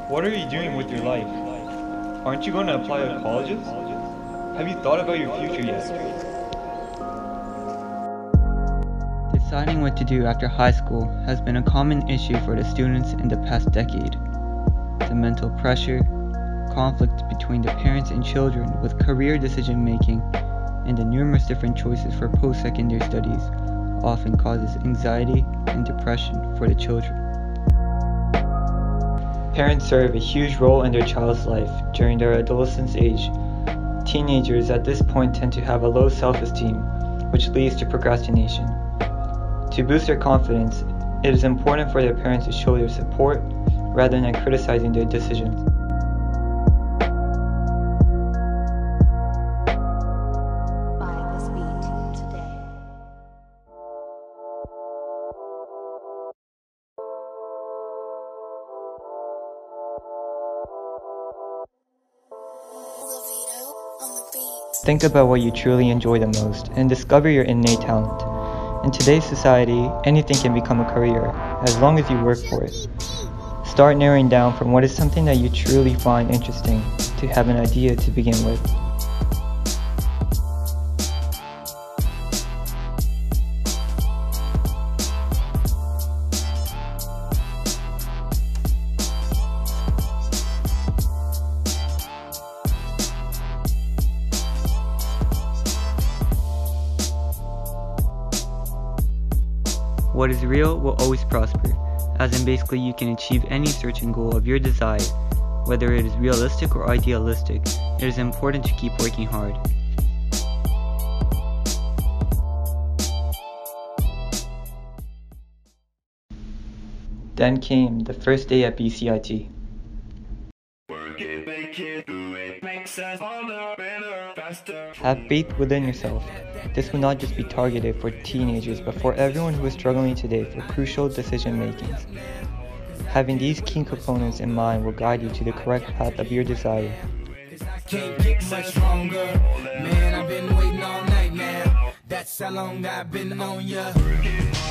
What are you doing with your life? Aren't you going to apply to colleges? Have you thought about your future yet? Deciding what to do after high school has been a common issue for the students in the past decade. The mental pressure, conflict between the parents and children with career decision making, and the numerous different choices for post-secondary studies often causes anxiety and depression for the children. Parents serve a huge role in their child's life during their adolescence age. Teenagers at this point tend to have a low self-esteem, which leads to procrastination. To boost their confidence, it is important for their parents to show their support rather than criticizing their decisions. Think about what you truly enjoy the most and discover your innate talent. In today's society, anything can become a career, as long as you work for it. Start narrowing down from what is something that you truly find interesting to have an idea to begin with. What is real will always prosper, as in basically you can achieve any certain goal of your desire, whether it is realistic or idealistic. It is important to keep working hard. Then came the first day at BCIT. Have faith within yourself. This will not just be targeted for teenagers, but for everyone who is struggling today for crucial decision makings. Having these key components in mind will guide you to the correct path of your desire. Can't get much stronger. Man, I've been waiting all night now. That's how long I've been on ya.